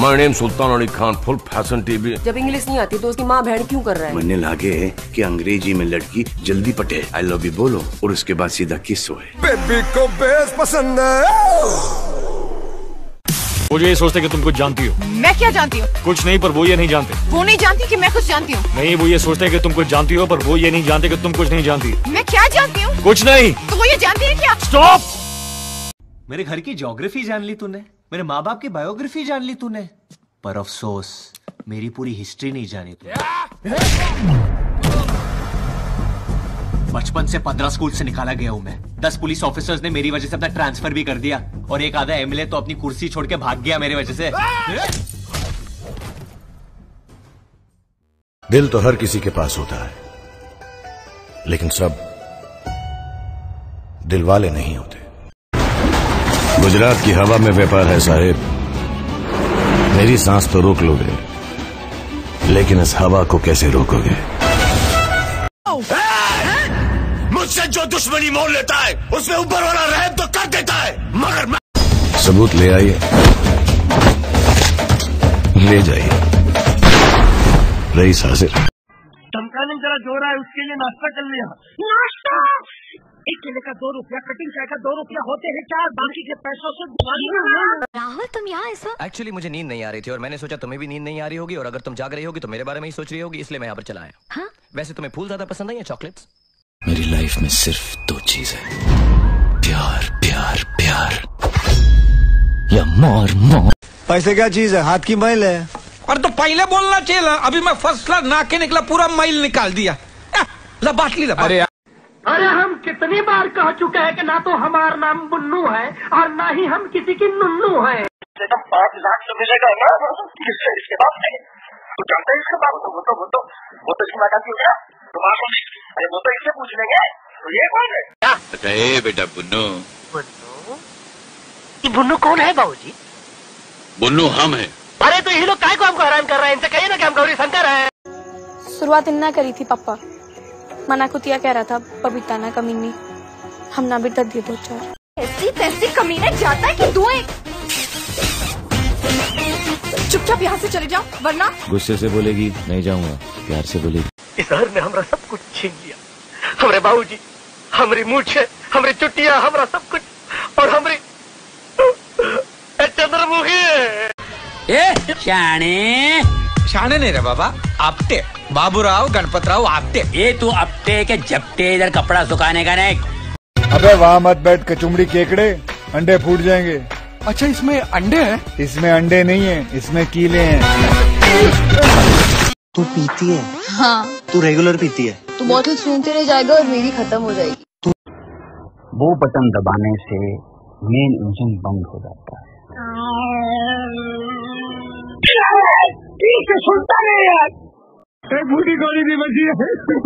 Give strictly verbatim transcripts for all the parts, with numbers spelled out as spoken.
My name Sultan Ali Khan, full fashion TV. जब English नहीं आती तो उसकी माँ बहन क्यों कर रहा है? मैंने लागे है कि अंग्रेजी में लड़की जल्दी पटे, आई लव यू बोलो और उसके बाद सीधा किस होए। बेबी को बेस पसंद है। मुझे ये सोचते कि तुम कुछ जानती हो। मैं क्या जानती हूँ? कुछ नहीं, पर वो ये नहीं जानते। वो नहीं जानती कि मैं कुछ जानती हूँ। नहीं, वो ये सोचते हैं कि तुम कुछ जानती हो, पर वो ये नहीं जानते कि तुम कुछ नहीं जानती। मैं क्या जानती हूँ? कुछ नहीं। तो वो ये जानती है क्या? स्टॉप। मेरे घर की ज्योग्राफी जान ली तूने, मेरे माँ बाप की बायोग्राफी जान ली तूने, पर अफसोस मेरी पूरी हिस्ट्री नहीं जानी तूने। बचपन से पंद्रह स्कूल से निकाला गया हूं मैं। दस पुलिस ऑफिसर्स ने मेरी वजह से अपना ट्रांसफर भी कर दिया और एक आधा एमएलए तो अपनी कुर्सी छोड़ के भाग गया मेरी वजह से। दिल तो हर किसी के पास होता है, लेकिन सब दिल वाले नहीं होते। गुजरात की हवा में व्यापार है साहेब, मेरी सांस तो रोक लोगे, लेकिन इस हवा को कैसे रोकोगे? मुझसे जो दुश्मनी मोल लेता है उसमें ऊपर वाला रहम तो कर देता है, मगर मैं... सबूत ले आइए, ले जाइए। रईस हाजिर। धमकाने जरा जोर है, उसके लिए नाश्ता कर लिया। नाश्ता एक केले का दो रुपया, कटिंग चाय का दो रुपया होते हैं चार, बाकी के पैसों से राहुल तुम यहाँ ऐसा? एक्चुअली मुझे नींद नहीं आ रही थी और मैंने सोचा तुम्हें भी नींद नहीं आ रही होगी, और अगर तुम जाग रही होगी तो मेरे बारे में ही सोच रही होगी, इसलिए मैं यहाँ पर चला आया। हाँ? वैसे तुम्हें फूल ज्यादा पसंद है या चॉकलेट्स? मेरी लाइफ में सिर्फ दो चीज है, प्यार प्यार प्यार या मार मार। पैसे क्या चीज है? हाथ की मैल है। और तो पहले बोलना चाहिए, अभी मैं फर्स्ट क्लास ना के निकला, पूरा मैल निकाल दिया। लबाट ली लबाट। अरे अरे हम कितनी बार कह चुके हैं कि ना तो हमारा नाम मुन्नू है और ना ही हम किसी की नुन्नू है। पाँच लाख तो मिलेगा ना इसके बाद नहीं, तो जानते हैं इसके बाद तो वो तो वो तो वो तो इसकी माता की होगा, तुम्हारा अरे वो तो इससे पूछ लेंगे, तो ये कौन है? अरे बेटा बुन्नू। बुन्नू? ये बुन्नू कौन है बाबूजी? बुन्नू हम है। अरे तो ये लोग काय को हमको हैरान कर रहे हैं, इनसे कहिए ना कि हम गौरी शंकर है। शुरुआत इन्ना करी थी पापा, मना कुतिया कह रहा था बबीता ना कमीनी, हम ना भी दर्द दिए दो चार। ऐसी तैसी कमीने जाता है कि दुए। चुपचाप यहाँ से चले जाओ, वरना गुस्से से बोलेगी नहीं जाऊंगा, प्यार से बोलेगी। इस शहर ने हमारा सब कुछ छीन लिया, हमारे बाबूजी, हमारी मूछे, हमारी चुटिया, हमारा सब कुछ, और हमारी चंद्रमुखी। ए शाने शाने नहीं रे बाबा, आपटे बाबूराव गणपतराव आपटे। ये तू आपटे के झपटे, इधर कपड़ा सुखाने का नहीं। अबे वहाँ मत बैठ कचुमड़ी केकड़े, अंडे फूट जाएंगे। अच्छा इसमें अंडे हैं? इसमें अंडे नहीं है, इसमें कीले हैं। तू पीती है? हाँ। तू रेगुलर पीती है? तू बोतल सूंघते रह जाएगा और मेरी खत्म हो जाएगी। तू वो बटन दबाने से मेन इंजन बंद हो जाता है। ठीक है, सुनता नहीं यार, एक बूढ़ी गोली भी बची है।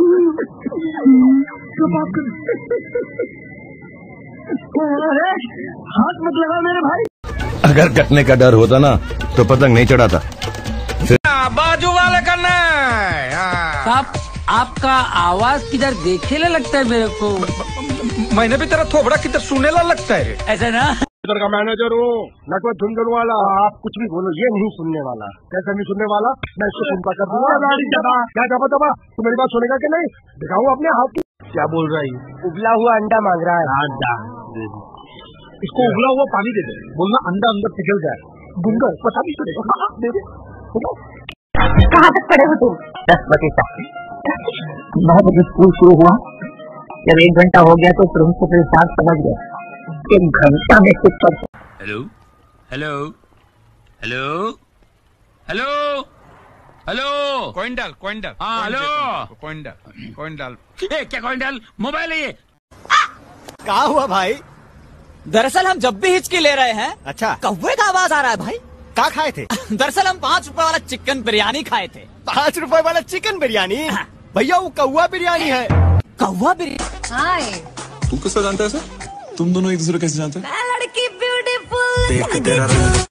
हाथ मत लगा मेरे भाई। अगर कटने का डर होता ना तो पतंग नहीं चढ़ाता। बाजू वाले करना है। साहब आपका आवाज किधर देखे ला लगता है मेरे को। मैंने भी तेरा थोबड़ा किधर सुने ला लगता है ऐसा ना। इधर का मैनेजर हूँ, नटवर झुंझुन वाला। आप कुछ भी बोलो, ये नहीं सुनने वाला। कैसे नहीं सुनने वाला? मैं इसको सुनता कर दूंगा। क्या दबा दबा, तू मेरी बात सुनेगा कि नहीं? दिखाऊँ अपने हाथ की। क्या बोल रहा है? उबला हुआ अंडा मांग रहा है। अंडा इसको उबला हुआ पानी दे दे, बोलना अंडा अंदर पिघल जाए। गुंगा पता भी चलेगा। दे दे। कहाँ तक पढ़े हो तुम? दस बजे तक। नौ बजे स्कूल शुरू हुआ, जब एक घंटा हो गया तो प्रिंसिपल साहब समझ गया एक घंटा में कुछ कर। Hello hello hello hello hello coin डाल कॉइन डाल। हाँ हेलो कॉइन डाल कॉइन डाल। ए, क्या कॉइन डाल? मोबाइल है ये। क्या हुआ भाई? दरअसल हम जब भी हिचकी ले रहे हैं, अच्छा, कौवे का आवाज आ रहा है भाई। क्या खाए थे? दरअसल हम पाँच रुपए वाला चिकन बिरयानी खाए थे। पाँच रुपए वाला चिकन बिरयानी? भैया वो कौवा बिरयानी है। कौवा बिरयानी? हाय। तू किसको जानता है सर? तुम दोनों एक दूसरे कैसे जानते हैं? मैं लड़की ब्यूटीफुल। देख तेरा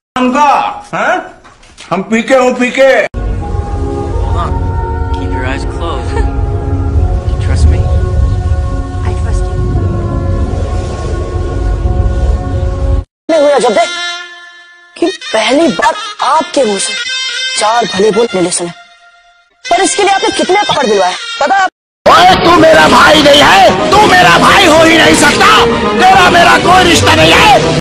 हम पीके हूँ पीके। Keep your eyes closed. You trust me? I trust you. नहीं हुआ जब पहली बार आपके मुंह से चार भले बोल मेरे सुने, पर इसके लिए आपने कितने पकड़ दिलवाए पता है? ओए तू मेरा भाई नहीं है, तू मेरा भाई हो ही नहीं सकता, तेरा मेरा कोई रिश्ता नहीं है।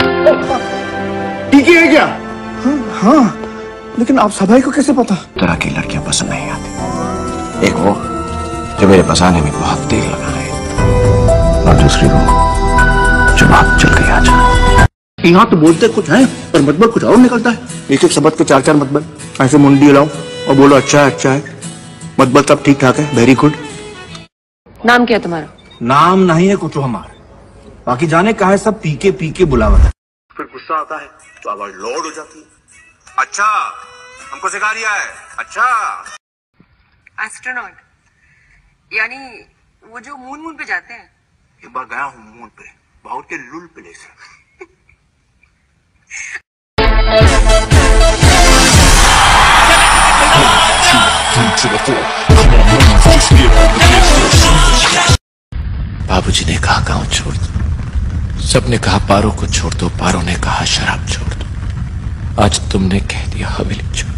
ठीक है क्या? हाँ, हाँ लेकिन आप सभाई को कैसे पता? तरह की लड़कियां पसंद नहीं आती। एक वो जो मेरे फंसाने में बहुत देर लगा है, और दूसरी वो जो बहुत जल्दी आ जाए। यहाँ तो बोलते कुछ है पर मतबल कुछ और निकलता है। एक एक शब्द के चार चार मतबल, ऐसे मुंडी हिलाओ और बोलो अच्छा है अच्छा है, मतबल सब ठीक ठाक है, वेरी गुड। नाम क्या है तुम्हारा? नाम नहीं है कुछ हमारा, बाकी जाने कहा है सब पीके पीके बुलावा है। फिर गुस्सा आता है तो आवाज लोड हो जाती है। अच्छा हमको सिखा दिया है। अच्छा एस्ट्रोनॉट यानी वो जो मून मून पे जाते हैं। एक बार गया हूँ मून पे, बहुत के लुल प्लेस है। बाबूजी ने कहा गांव छोड़ दो, सबने कहा पारों को छोड़ दो, पारों ने कहा शराब छोड़ दो, आज तुमने कह दिया हवेली छोड़।